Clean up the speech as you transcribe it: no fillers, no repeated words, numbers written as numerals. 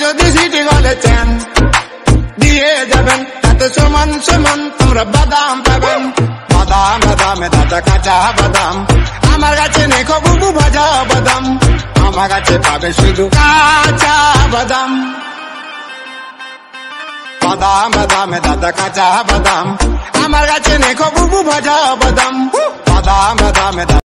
যদি সিটি গলে চেন দিয়ে যাবেন তাতে সমান সমান তোমরা বাদাম পাবেন। বাদাম বাদামে দাদা কাঁচা বাদাম, আমার কাছে নেই বুবু ভাজা বাদাম, আমার কাছে পাবে শুধু কাঁচা বাদাম। বাদাম বাদামে দাদা কাঁচা বাদাম, আমার কাছে নেই বুবু ভাজা বাদাম, বাদাম বাদামে